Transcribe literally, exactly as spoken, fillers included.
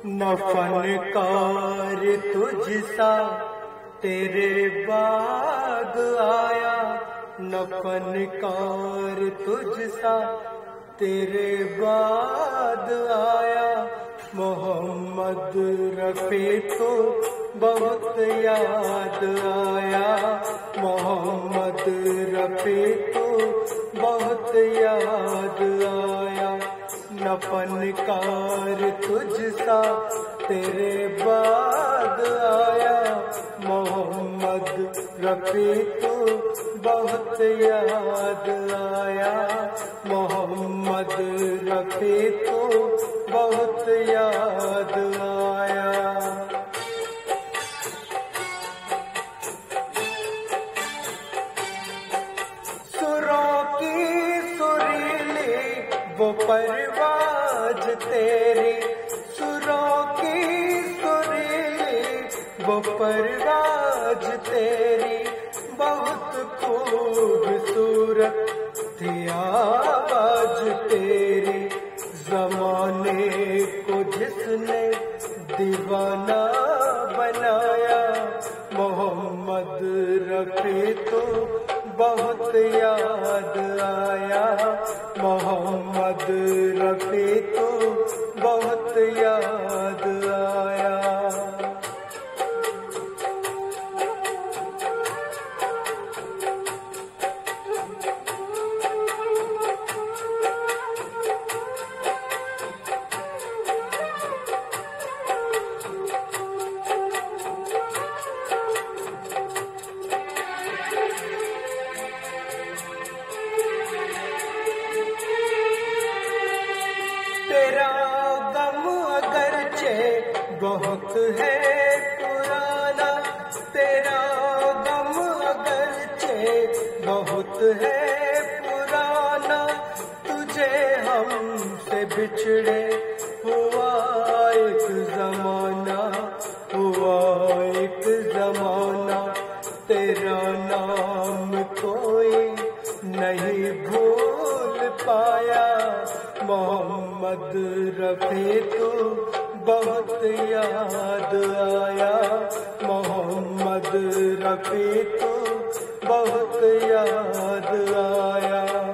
न फनकार तुझसा तेरे बाद आया, न फनकार तुझसा तेरे बाद आया। मोहम्मद रफ़ी तो बहुत याद आया, मोहम्मद रफ़ी तो बहुत याद आया। न फनकार तुझसा तेरे बाद आया, मोहम्मद रफ़ी तो बहुत याद आया, मोहम्मद रफ़ी तो बहुत याद आया। सुरों की सुरीली वो परवाज तेरी, सुरों की सुरीली वो परवाज तेरी, बहुत खूबसूरत थी आवाज तेरी। ज़माने को जिसने दीवाना बनाया, मोहम्मद रफ़ी तो बहुत याद आया, मोहम्मद रफ़ी तो बहुत याद आया। तेरा गम अगरचे बहुत है पुराना, तेरा गम अगरचे बहुत है पुराना, तुझे हमसे बिछड़े हुआ एक जमाना, हुआ एक जमाना। तेरा नाम कोई नहीं भूल पाया, मोहम्मद रफ़ी तो बहुत याद आया, मोहम्मद रफ़ी तो बहुत याद आया।